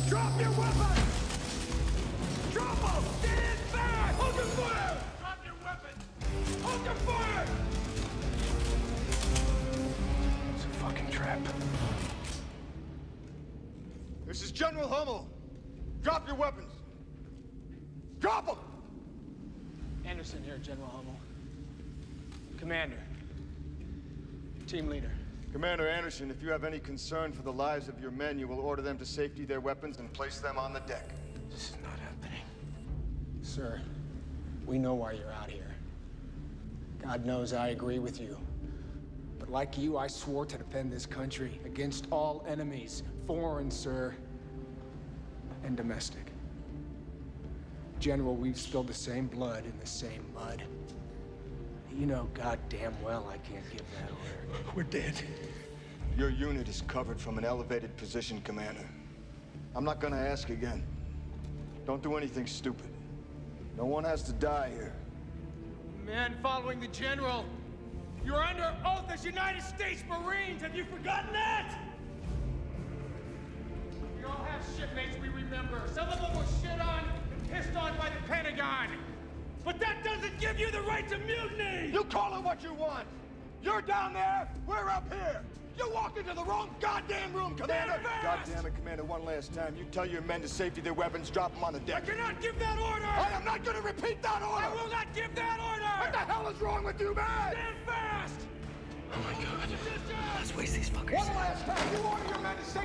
Drop your weapon! Drop them! Stand back! Hold your fire! Drop your weapon! Hold your fire! It's a fucking trap. This is General Hummel. Drop your weapons. Drop them! Anderson here, General Hummel. Commander. Team leader. Commander Anderson, if you have any concern for the lives of your men, you will order them to safety their weapons and place them on the deck. This is not happening. Sir, we know why you're out here. God knows I agree with you. But like you, I swore to defend this country against all enemies, foreign, sir, and domestic. General, we've spilled the same blood in the same mud. You know goddamn well I can't give that order. We're dead. Your unit is covered from an elevated position, Commander. I'm not gonna ask again. Don't do anything stupid. No one has to die here. Men following the General, you're under oath as United States Marines. Have you forgotten that? We all have shipmates we remember. Some of them were shit on and pissed on by the Pentagon. But that doesn't give you the right to mutiny! You call it what you want! You're down there, we're up here! You walked into the wrong goddamn room, Commander! God damn it, Commander, one last time. You tell your men to safety their weapons, drop them on the deck. I cannot give that order! I am not gonna repeat that order! I will not give that order! What the hell is wrong with you, man? Stand fast! Oh my God. Let's waste these fuckers. One last time, you order your men to safety